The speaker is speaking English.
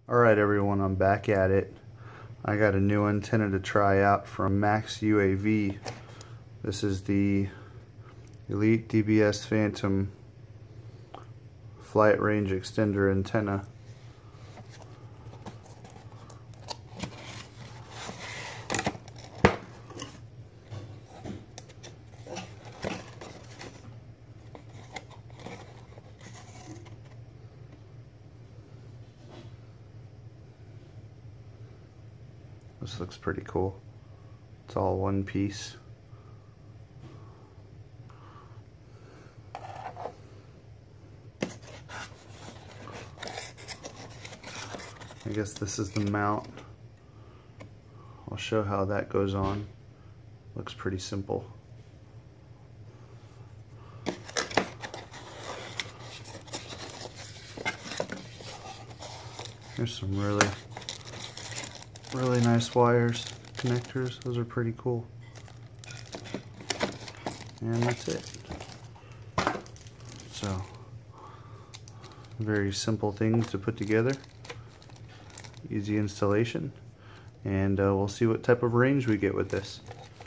Alright everyone, I'm back at it. I got a new antenna to try out from MAXX UAV. This is the Elite DBS Phantom Flight Range Extender antenna. This looks pretty cool. It's all one piece. I guess this is the mount. I'll show how that goes on. Looks pretty simple. Here's some really nice wires, connectors. Those are pretty cool. And that's it. So, very simple things to put together. Easy installation. And we'll see what type of range we get with this.